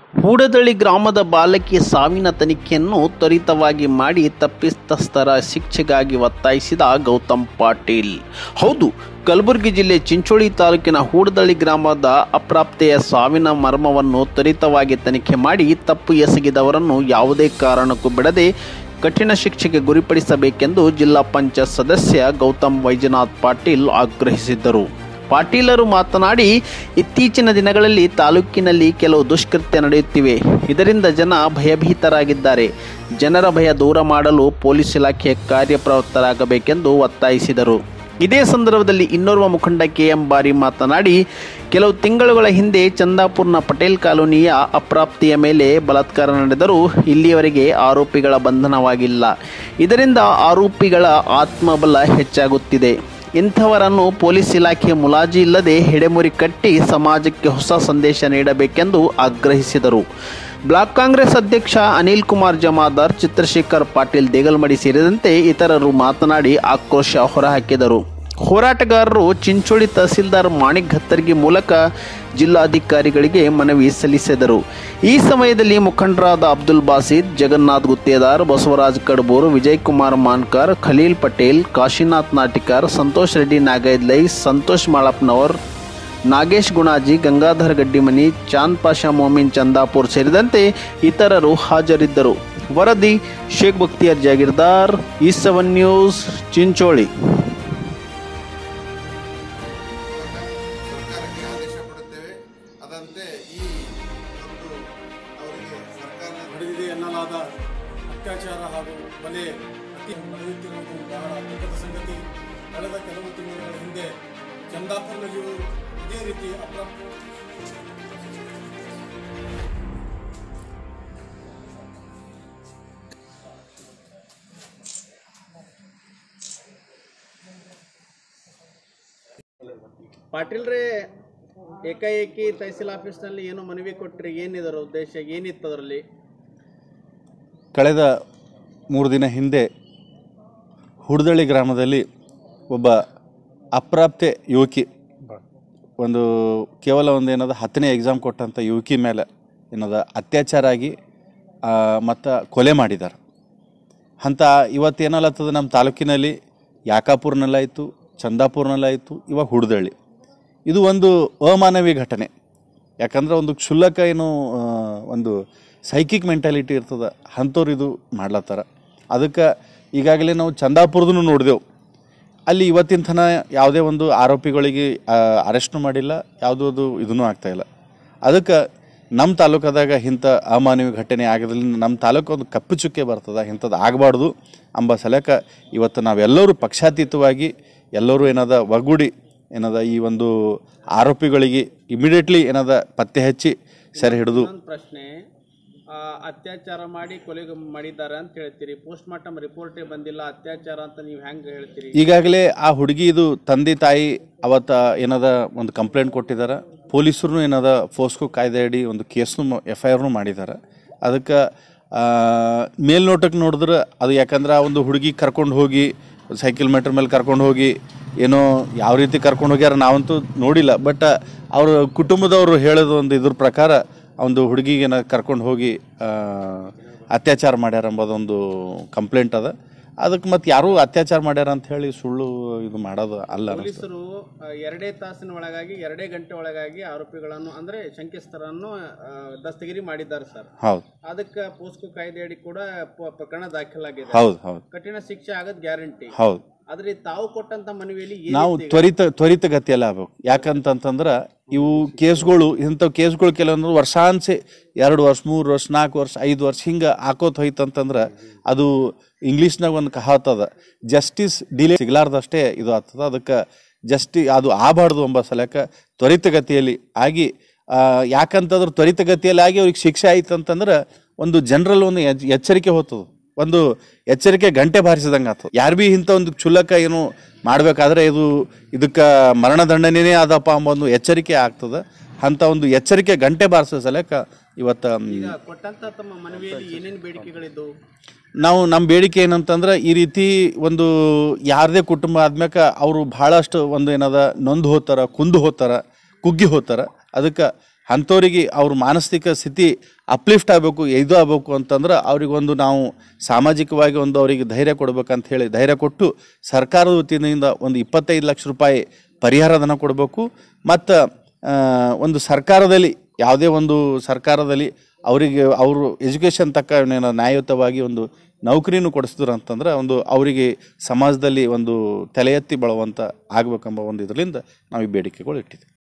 ಹೂಡದಳ್ಳಿ ಗ್ರಾಮದ ಬಾಲಕಿ ಸಾವಿನ ತನಿಖೆಯನ್ನು ತ್ವರಿತವಾಗಿ ಮಾಡಿ ತಪ್ಪಿತಸ್ಥರ ಶಿಕ್ಷೆಗಾಗಿ ಒತ್ತಾಯಿಸಿದ ಗೌತಮ್ ಪಾಟೀಲ್. ಹೌದು, ಕಲಬುರಗಿ ಜಿಲ್ಲೆ ಚಿಂಚೋಳಿ ತಾಲೂಕಿನ ಹೂಡದಳ್ಳಿ ಗ್ರಾಮದ ಅಪ್ರಾಪ್ತೆಯ ಸಾವಿನ ಮರ್ಮವನ್ನು ತ್ವರಿತವಾಗಿ ತನಿಖೆ ಮಾಡಿ ತಪ್ಪು ಎಸಗಿದವರನ್ನು ಯಾವುದೇ ಕಾರಣಕ್ಕೂ ಬಿಡದೆ ಕಠಿಣ ಶಿಕ್ಷೆಗೆ ಗುರಿಪಡಿಸಬೇಕೆಂದು ಜಿಲ್ಲಾ ಪಂಚಾಯತ್ ಸದಸ್ಯ ಗೌತಮ್ ವೈಜನಾಥ್ ಪಾಟೀಲ್ ಆಗ್ರಹಿಸಿದ್ದರು. ಪಾಟೀಲರು ಮಾತನಾಡಿ, ಇತ್ತೀಚಿನ ದಿನಗಳಲ್ಲಿ ತಾಲೂಕಿನಲ್ಲಿ ಕೆಲವು ದುಷ್ಕೃತ್ಯ ನಡೆಯುತ್ತಿವೆ. ಇದರಿಂದ ಜನ ಭಯಭೀತರಾಗಿದ್ದಾರೆ. ಜನರ ಭಯ ದೂರ ಮಾಡಲು ಪೊಲೀಸ್ ಇಲಾಖೆ ಕಾರ್ಯಪ್ರವೃತ್ತರಾಗಬೇಕೆಂದು ಒತ್ತಾಯಿಸಿದರು. ಇದೇ ಸಂದರ್ಭದಲ್ಲಿ ಇನ್ನೋರ್ವ ಮುಖಂಡ KM ಬಾರಿ ಮಾತನಾಡಿ, ಕೆಲವು ತಿಂಗಳುಗಳ ಹಿಂದೆ ಚಂದಾಪುರ್ನ ಪಟೇಲ್ ಕಾಲೋನಿಯ ಅಪ್ರಾಪ್ತಿಯ ಮೇಲೆ ಬಲಾತ್ಕಾರ ನಡೆದರೂ ಇಲ್ಲಿಯವರೆಗೆ ಆರೋಪಿಗಳ ಬಂಧನವಾಗಿಲ್ಲ. ಇದರಿಂದ ಆರೋಪಿಗಳ ಆತ್ಮಬಲ ಹೆಚ್ಚಾಗುತ್ತಿದೆ. ಇಂಥವರನ್ನು ಪೊಲೀಸ್ ಇಲಾಖೆ ಮುಲಾಜಿ ಇಲ್ಲದೆ ಹೆಡೆಮುರಿ ಕಟ್ಟಿ ಸಮಾಜಕ್ಕೆ ಹೊಸ ಸಂದೇಶ ನೀಡಬೇಕೆಂದು ಆಗ್ರಹಿಸಿದರು. ಬ್ಲಾಕ್ ಕಾಂಗ್ರೆಸ್ ಅಧ್ಯಕ್ಷ ಅನಿಲ್ ಕುಮಾರ್ ಜಮಾದಾರ್, ಚಿತ್ರಶೇಖರ್ ಪಾಟೀಲ್ ದೇಗಲ್ಮಡಿ ಸೇರಿದಂತೆ ಇತರರು ಮಾತನಾಡಿ ಆಕ್ರೋಶ ಹೊರಹಾಕಿದರು. ಹೋರಾಟಗಾರರು ಚಿಂಚೋಳಿ ತಹಸೀಲ್ದಾರ್ ಮಾಣಿಕ್ ಗತ್ತರ್ಗಿ ಮೂಲಕ ಜಿಲ್ಲಾಧಿಕಾರಿಗಳಿಗೆ ಮನವಿ ಸಲ್ಲಿಸಿದರು. ಈ ಸಮಯದಲ್ಲಿ ಮುಖಂಡರಾದ ಅಬ್ದುಲ್ ಬಾಸಿದ್, ಜಗನ್ನಾಥ್ ಗುತ್ತೇದಾರ್, ಬಸವರಾಜ್ ಕಡಬೂರ್, ವಿಜಯ್ ಕುಮಾರ್ ಮಾನ್ಕರ್, ಖಲೀಲ್ ಪಟೇಲ್, ಕಾಶಿನಾಥ್ ನಾಟಿಕಾರ್, ಸಂತೋಷ್ ರೆಡ್ಡಿ ನಾಗೈದ್ಲೈ, ಸಂತೋಷ್ ಮಾಳಪ್ನವರ್, ನಾಗೇಶ್ ಗುಣಾಜಿ, ಗಂಗಾಧರ್ ಗಡ್ಡಿಮನಿ, ಚಾಂದ್ ಪಾಷಾ ಮೊಮಿನ್ ಚಂದಾಪುರ್ ಸೇರಿದಂತೆ ಇತರರು ಹಾಜರಿದ್ದರು. ವರದಿ ಶೇಖ್ ಬಕ್ತಿಯಾರ್ ಜಾಗೀರ್ದಾರ್, E7 ನ್ಯೂಸ್, ಚಿಂಚೋಳಿ. ಅದಂತೆ ಈ ಒಂದು ಅವರಿಗೆ ಸರ್ಕಾರ ನಡೆದಿದೆ ಎನ್ನಲಾದ ಅತ್ಯಾಚಾರ ಹಾಗೂ ಕೊಲೆ ನಡೆಯುತ್ತಿರುವುದು ಬಹಳ ದುಃಖದ ಸಂಗತಿ. ಕಳೆದ ಕೆಲವು ತಿಂಗಳ ಹಿಂದೆ ಚಂದಾಪುರ್ನಲ್ಲಿಯೂ ಇದೇ ರೀತಿ ಪಾಟೀಲ್ರೇ, ಏಕಾಏಕಿ ತಹಸೀಲ್ ಆಫೀಸ್ನಲ್ಲಿ ಏನು ಮನವಿ ಕೊಟ್ಟರೆ ಏನಿದರ ಉದ್ದೇಶ, ಏನಿತ್ತು ಅದರಲ್ಲಿ? ಕಳೆದ 3 ದಿನ ಹಿಂದೆ ಹೂಡದಳ್ಳಿ ಗ್ರಾಮದಲ್ಲಿ ಒಬ್ಬ ಅಪ್ರಾಪ್ತೆ ಯುವಕಿ, ಕೇವಲ ಏನದ 10ನೇ ಎಕ್ಸಾಮ್ ಕೊಟ್ಟಂಥ ಯುವಕಿ ಮೇಲೆ ಅತ್ಯಾಚಾರ ಆಗಿ ಮತ್ತು ಕೊಲೆ ಮಾಡಿದ್ದಾರೆ ಅಂತ ಇವತ್ತೇನಲ್ಲತ್ತದ ನಮ್ಮ ತಾಲೂಕಿನಲ್ಲಿ ಯಾಕಾಪುರ್ನಲ್ಲಾಯಿತು, ಚಂದಾಪುರ್ನಲ್ಲಾಯಿತು, ಇವಾಗ ಹೂಡದಳ್ಳಿ. ಇದು ಒಂದು ಅಮಾನವೀಯ ಘಟನೆ. ಯಾಕಂದ್ರೆ ಒಂದು ಕ್ಷುಲ್ಲಕ ಒಂದು ಸೈಕಿಕ್ ಮೆಂಟಾಲಿಟಿ ಇರ್ತದೆ, ಅಂಥವ್ರು ಇದು ಮಾಡ್ಲತ್ತಾರ. ಅದಕ್ಕೆ ಈಗಾಗಲೇ ನಾವು ಚಂದಾಪುರದೂ ನೋಡಿದೆವು. ಅಲ್ಲಿ ಇವತ್ತಿನ ತನ ಯಾವುದೇ ಒಂದು ಆರೋಪಿಗಳಿಗೆ ಅರೆಸ್ಟು ಮಾಡಿಲ್ಲ, ಯಾವುದೂ ಇದೂ ಆಗ್ತಾಯಿಲ್ಲ. ಅದಕ್ಕೆ ನಮ್ಮ ತಾಲೂಕದಾಗ ಇಂಥ ಅಮಾನವೀಯ ಘಟನೆ ಆಗೋದ್ರಿಂದ ನಮ್ಮ ತಾಲೂಕು ಒಂದು ಕಪ್ಪು ಚುಕ್ಕೆ ಬರ್ತದೆ, ಇಂಥದ್ದು ಆಗಬಾರ್ದು ಎಂಬ ಸಲಕ ಇವತ್ತು ನಾವೆಲ್ಲರೂ ಪಕ್ಷಾತೀತವಾಗಿ ಎಲ್ಲರೂ ಒಗ್ಗೂಡಿ ಈ ಒಂದು ಆರೋಪಿಗಳಿಗೆ ಇಮಿಡಿಯೇಟ್ಲಿ ಪತ್ತೆ ಹಚ್ಚಿ ಸೆರೆ ಹಿಡಿದು. ಪ್ರಶ್ನೆ, ಅತ್ಯಾಚಾರ ಮಾಡಿ ಕೊಲೆ ಮಾಡಿದ್ದಾರೆ ಅಂತ ಹೇಳ್ತೀರಿ, ಪೋಸ್ಟ್ ಮಾರ್ಟಮ್ ರಿಪೋರ್ಟೇ ಬಂದಿಲ್ಲ, ಅತ್ಯಾಚಾರ ಅಂತ ನೀವು ಹೆಂಗೆ ಹೇಳ್ತೀರಿ? ಈಗಾಗಲೇ ಆ ಹುಡುಗಿ ಇದು ತಂದೆ ತಾಯಿ ಅವತ್ತು ಒಂದು ಕಂಪ್ಲೇಂಟ್ ಕೊಟ್ಟಿದ್ದಾರೆ. ಪೊಲೀಸರು ಫೋಸ್ಕೋ ಕಾಯ್ದೆ ಅಡಿ ಒಂದು ಕೇಸ್ನು FIR ಮಾಡಿದ್ದಾರೆ. ಅದಕ್ಕೆ ಮೇಲ್ನೋಟಕ್ಕೆ ನೋಡಿದ್ರೆ ಅದು ಯಾಕಂದ್ರೆ ಆ ಒಂದು ಹುಡುಗಿ ಕರ್ಕೊಂಡು ಹೋಗಿ ಸೈಕಲ್ ಮೀಟರ್ ಮೇಲೆ ಕರ್ಕೊಂಡು ಹೋಗಿ ಯಾವ ರೀತಿ ಕರ್ಕೊಂಡು ಹೋಗ್ಯಾರ ನಾವಂತೂ ನೋಡಿಲ್ಲ. ಬಟ್ ಅವ್ರ ಕುಟುಂಬದವರು ಹೇಳೋದು ಒಂದು ಇದ್ರ ಪ್ರಕಾರ ಒಂದು ಹುಡುಗಿಗೆ ಕರ್ಕೊಂಡು ಹೋಗಿ ಅತ್ಯಾಚಾರ ಮಾಡ್ಯಾರ ಎಂಬುದೊಂದು ಕಂಪ್ಲೇಂಟ್ ಅದ. ಅದಕ್ಕೆ ಮತ್ತೆ ಯಾರೂ ಅತ್ಯಾಚಾರ ಮಾಡ್ಯಾರ ಅಂತ ಹೇಳಿ ಸುಳ್ಳು ಇದು ಮಾಡೋದು ಅಲ್ಲ. ಪೊಲೀಸರು 2 ತಾಸಿನ ಒಳಗಾಗಿ 2 ಗಂಟೆ ಒಳಗಾಗಿ ಆರೋಪಿಗಳನ್ನು ಅಂದ್ರೆ ಶಂಕಿತರನ್ನು ದಸ್ತಗಿರಿ ಮಾಡಿದ್ದಾರೆ ಸರ್. ಹೌದು, ಅದಕ್ಕೆ ಪೋಸ್ಕೋ ಕಾಯ್ದೆ ಅಡಿ ಕೂಡ ಪ್ರಕರಣ ದಾಖಲಾಗಿದೆ. ಹೌದು ಹೌದು, ಕಠಿಣ ಶಿಕ್ಷೆ ಆಗೋದು ಗ್ಯಾರಂಟಿ. ಹೌದು. ಆದ್ರೆ ತಾವು ಕೊಟ್ಟಂತ ಮನವಿಯಲ್ಲಿ ನಾವು ತ್ವರಿತಗತಿಯಲ್ಲಿ ಆಗ್ಬೇಕು. ಯಾಕಂತಂದ್ರೆ ಇವು ಕೇಸ್ಗಳು, ಇಂಥವು ಕೇಸ್ಗಳು ಕೆಲವೊಂದು ವರ್ಷಾನ್ಸೆ 2 ವರ್ಷ, 3 ವರ್ಷ, 4 ವರ್ಷ, 5 ವರ್ಷ ಹಿಂಗೆ ಹಾಕೋತ ಹೋಯ್ತಂತಂದ್ರೆ ಅದು ಇಂಗ್ಲೀಷ್ನಾಗ ಒಂದು ಕಹಾತದ, ಜಸ್ಟಿಸ್ ಡಿಲೇ ಸಿಗಲಾರ್ದಷ್ಟೇ ಇದು ಆಗ್ತದೆ. ಅದಕ್ಕೆ ಅದು ಆಗಬಾರ್ದು ಎಂಬ ಸಲಕ ತ್ವರಿತಗತಿಯಲ್ಲಿ ಆಗಿ, ಯಾಕಂತಂದ್ರೆ ತ್ವರಿತಗತಿಯಲ್ಲಿ ಆಗಿ ಅವ್ರಿಗೆ ಶಿಕ್ಷೆ ಆಯ್ತು ಅಂತಂದ್ರೆ ಒಂದು ಜನರಲ್ ಒಂದು ಎಚ್ಚರಿಕೆ ಹೋಗ್ತದೆ, ಒಂದು ಎಚ್ಚರಿಕೆ ಗಂಟೆ ಬಾರಿಸಿದಂಗೆ ಆಗ್ತದೆ. ಯಾರು ಭೀ ಇಂಥ ಒಂದು ಕ್ಷುಲ್ಲಕ ಏನು ಮಾಡಬೇಕಾದ್ರೆ ಇದಕ್ಕೆ ಮರಣದಂಡನೆಯೇ ಆದಪ್ಪ ಎಂಬ ಒಂದು ಎಚ್ಚರಿಕೆ ಆಗ್ತದೆ. ಅಂತ ಒಂದು ಎಚ್ಚರಿಕೆ ಗಂಟೆ ಬಾರಿಸೋ ಸಲಕ ಇವತ್ತು ಕೊಟ್ಟಂತ ತಮ್ಮ ಮನವಿಯಲ್ಲಿ ಏನೇನು ಬೇಡಿಕೆಗಳಿದ್ದವು? ನಮ್ಮ ಬೇಡಿಕೆ ಏನಂತಂದ್ರೆ ಈ ರೀತಿ ಒಂದು ಯಾರದೇ ಕುಟುಂಬ ಆದ್ಮ್ಯಾಕ ಅವರು ಭಾಳಷ್ಟು ಒಂದು ನೊಂದು ಹೋಗ್ತಾರ, ಕುಂದು ಹೋಗ್ತಾರ, ಕುಗ್ಗಿ ಹೋಗ್ತಾರ. ಅದಕ್ಕೆ ಅಂಥವ್ರಿಗೆ ಅವ್ರ ಮಾನಸಿಕ ಸ್ಥಿತಿ ಅಪ್ಲಿಫ್ಟ್ ಆಗಬೇಕು, ಇದು ಆಗಬೇಕು ಅಂತಂದ್ರೆ ಅವ್ರಿಗೊಂದು ನಾವು ಸಾಮಾಜಿಕವಾಗಿ ಒಂದು ಅವರಿಗೆ ಧೈರ್ಯ ಕೊಡ್ಬೇಕಂತ ಹೇಳಿ ಧೈರ್ಯ ಕೊಟ್ಟು ಸರ್ಕಾರದ ವತಿಯಿಂದ ಒಂದು 25 ಲಕ್ಷ ರೂಪಾಯಿ ಪರಿಹಾರಧನ ಕೊಡಬೇಕು. ಮತ್ತು ಒಂದು ಸರ್ಕಾರದಲ್ಲಿ ಯಾವುದೇ ಒಂದು ಸರ್ಕಾರದಲ್ಲಿ ಅವರಿಗೆ ಅವರು ಎಜುಕೇಷನ್ ತಕ್ಕ ನ್ಯಾಯಯುತವಾಗಿ ಒಂದು ನೌಕರಿನೂ ಕೊಡಿಸಿದ್ರು ಅಂತಂದ್ರೆ ಒಂದು ಅವರಿಗೆ ಸಮಾಜದಲ್ಲಿ ಒಂದು ತಲೆ ಎತ್ತಿ ಬಳವಂತ ಆಗಬೇಕೆಂಬ ಒಂದು ಇದರಿಂದ ನಾವು ಈ ಬೇಡಿಕೆಗಳು ಇಟ್ಟಿದ್ದೀವಿ.